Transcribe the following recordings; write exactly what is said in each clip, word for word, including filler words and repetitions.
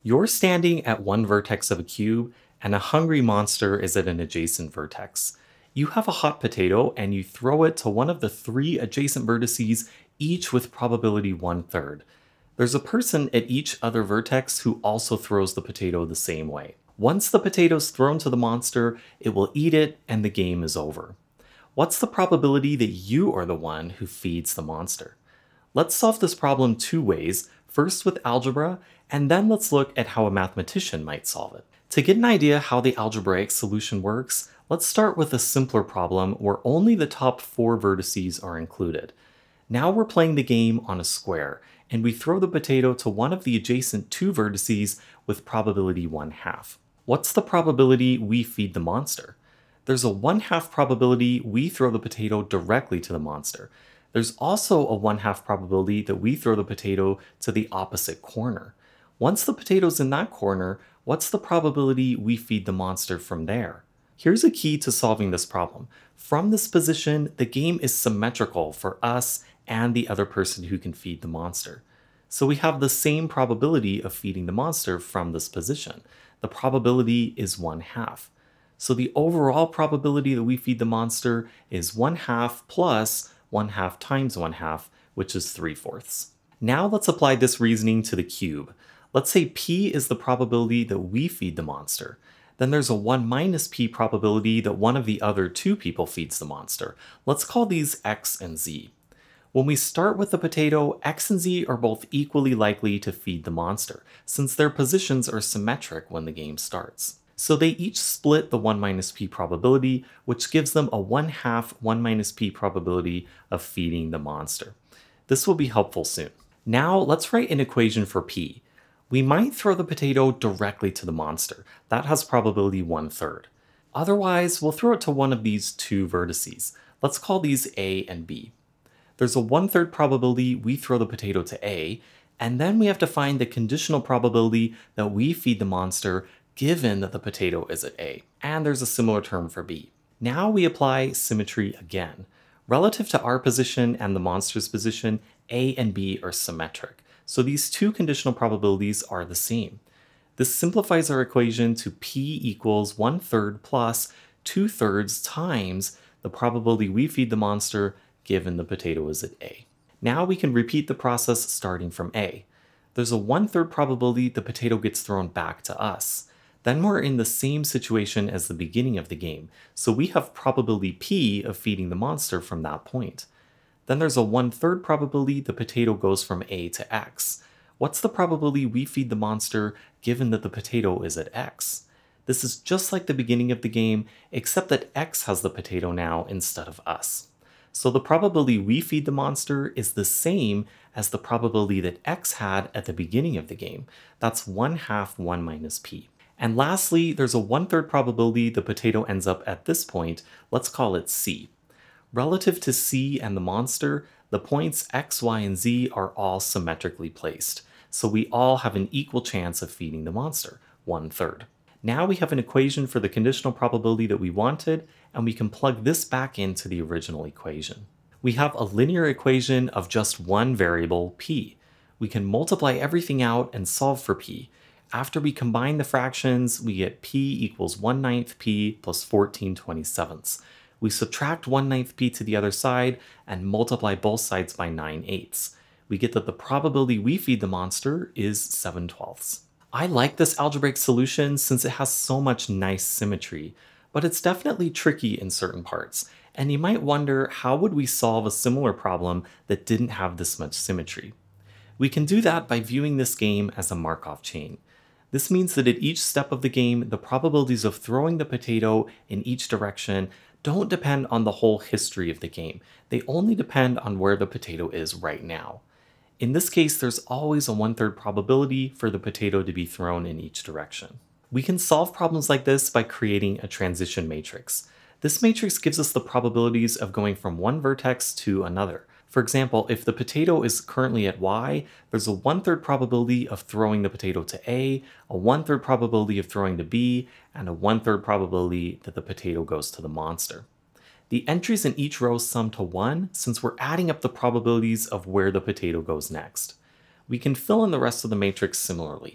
You're standing at one vertex of a cube, and a hungry monster is at an adjacent vertex. You have a hot potato, and you throw it to one of the three adjacent vertices, each with probability one-third. There's a person at each other vertex who also throws the potato the same way. Once the potato's thrown to the monster, it will eat it, and the game is over. What's the probability that you are the one who feeds the monster? Let's solve this problem two ways, first with algebra, and then let's look at how a mathematician might solve it. To get an idea how the algebraic solution works, let's start with a simpler problem where only the top four vertices are included. Now we're playing the game on a square, and we throw the potato to one of the adjacent two vertices with probability one half. What's the probability we feed the monster? There's a one half probability we throw the potato directly to the monster. There's also a one half probability that we throw the potato to the opposite corner. Once the potato's in that corner, what's the probability we feed the monster from there? Here's a key to solving this problem. From this position, the game is symmetrical for us and the other person who can feed the monster. So we have the same probability of feeding the monster from this position. The probability is one half. So the overall probability that we feed the monster is one half plus one half times one half, which is three fourths. Now let's apply this reasoning to the cube. Let's say P is the probability that we feed the monster. Then there's a one minus P probability that one of the other two people feeds the monster. Let's call these X and Z. When we start with the potato, X and Z are both equally likely to feed the monster, since their positions are symmetric when the game starts. So they each split the one minus P probability, which gives them a one half one minus P probability of feeding the monster. This will be helpful soon. Now let's write an equation for P. We might throw the potato directly to the monster. That has probability one-third. Otherwise, we'll throw it to one of these two vertices. Let's call these A and B. There's a one-third probability we throw the potato to A, and then we have to find the conditional probability that we feed the monster given that the potato is at A. And there's a similar term for B. Now we apply symmetry again. Relative to our position and the monster's position, A and B are symmetric. So these two conditional probabilities are the same. This simplifies our equation to P equals one-third plus two-thirds times the probability we feed the monster given the potato is at A. Now we can repeat the process starting from A. There's a one-third probability the potato gets thrown back to us. Then we're in the same situation as the beginning of the game, so we have probability P of feeding the monster from that point. Then there's a one-third probability the potato goes from A to X. What's the probability we feed the monster given that the potato is at X? This is just like the beginning of the game, except that X has the potato now instead of us. So the probability we feed the monster is the same as the probability that X had at the beginning of the game. That's one half one minus P. And lastly, there's a one-third probability the potato ends up at this point. Let's call it C. Relative to C and the monster, the points X, Y, and Z are all symmetrically placed. So we all have an equal chance of feeding the monster, one-third. Now we have an equation for the conditional probability that we wanted, and we can plug this back into the original equation. We have a linear equation of just one variable, P. We can multiply everything out and solve for P. After we combine the fractions, we get P equals one ninth P plus fourteen twenty-sevenths. We subtract one ninth P to the other side and multiply both sides by nine eighths. We get that the probability we feed the monster is seven twelfths. I like this algebraic solution since it has so much nice symmetry, but it's definitely tricky in certain parts, and you might wonder how would we solve a similar problem that didn't have this much symmetry. We can do that by viewing this game as a Markov chain. This means that at each step of the game, the probabilities of throwing the potato in each direction don't depend on the whole history of the game. They only depend on where the potato is right now. In this case, there's always a one-third probability for the potato to be thrown in each direction. We can solve problems like this by creating a transition matrix. This matrix gives us the probabilities of going from one vertex to another. For example, if the potato is currently at Y, there's a one-third probability of throwing the potato to A, a one-third probability of throwing to B, and a one-third probability that the potato goes to the monster. The entries in each row sum to one since we're adding up the probabilities of where the potato goes next. We can fill in the rest of the matrix similarly.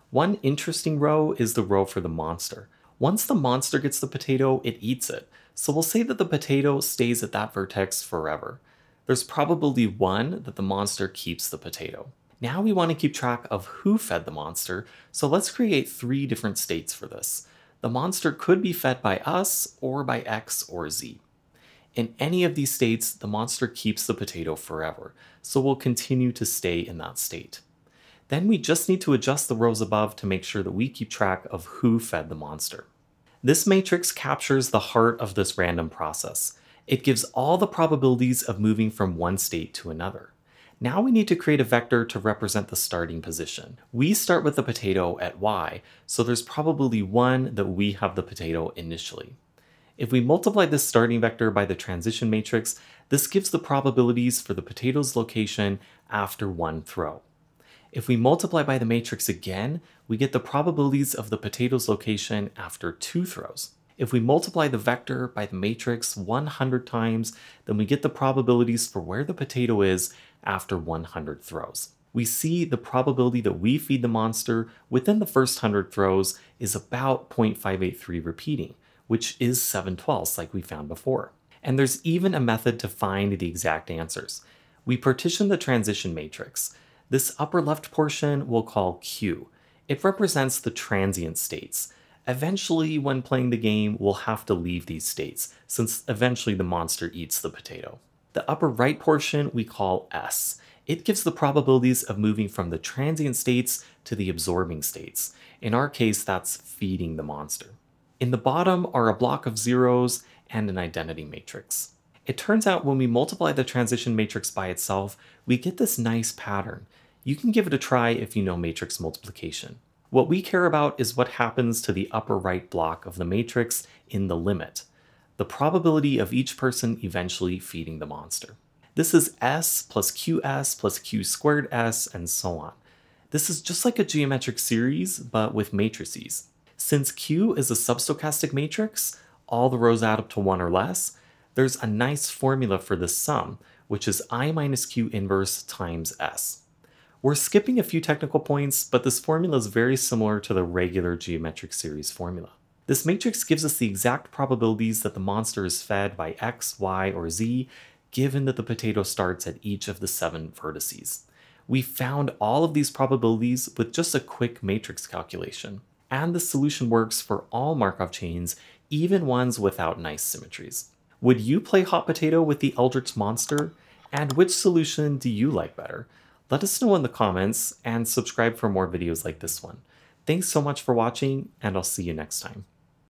One interesting row is the row for the monster. Once the monster gets the potato, it eats it. So we'll say that the potato stays at that vertex forever. There's probability one that the monster keeps the potato. Now we want to keep track of who fed the monster, so let's create three different states for this. The monster could be fed by us, or by X or Z. In any of these states, the monster keeps the potato forever, so we'll continue to stay in that state. Then we just need to adjust the rows above to make sure that we keep track of who fed the monster. This matrix captures the heart of this random process. It gives all the probabilities of moving from one state to another. Now we need to create a vector to represent the starting position. We start with the potato at Y, so there's probability one that we have the potato initially. If we multiply this starting vector by the transition matrix, this gives the probabilities for the potato's location after one throw. If we multiply by the matrix again, we get the probabilities of the potato's location after two throws. If we multiply the vector by the matrix one hundred times, then we get the probabilities for where the potato is after one hundred throws. We see the probability that we feed the monster within the first one hundred throws is about zero point five eight three repeating, which is seven twelfths like we found before. And there's even a method to find the exact answers. We partition the transition matrix. This upper left portion we'll call Q. It represents the transient states. Eventually, when playing the game, we'll have to leave these states, since eventually the monster eats the potato. The upper right portion we call S. It gives the probabilities of moving from the transient states to the absorbing states. In our case, that's feeding the monster. In the bottom are a block of zeros and an identity matrix. It turns out when we multiply the transition matrix by itself, we get this nice pattern. You can give it a try if you know matrix multiplication. What we care about is what happens to the upper right block of the matrix in the limit, the probability of each person eventually feeding the monster. This is S plus Q S plus Q squared S and so on. This is just like a geometric series, but with matrices. Since Q is a substochastic matrix, all the rows add up to one or less, there's a nice formula for this sum, which is I minus Q inverse times S. We're skipping a few technical points, but this formula is very similar to the regular geometric series formula. This matrix gives us the exact probabilities that the monster is fed by X, Y, or Z, given that the potato starts at each of the seven vertices. We found all of these probabilities with just a quick matrix calculation. And the solution works for all Markov chains, even ones without nice symmetries. Would you play hot potato with the Eldritch monster? And which solution do you like better? Let us know in the comments and subscribe for more videos like this one. Thanks so much for watching, and I'll see you next time.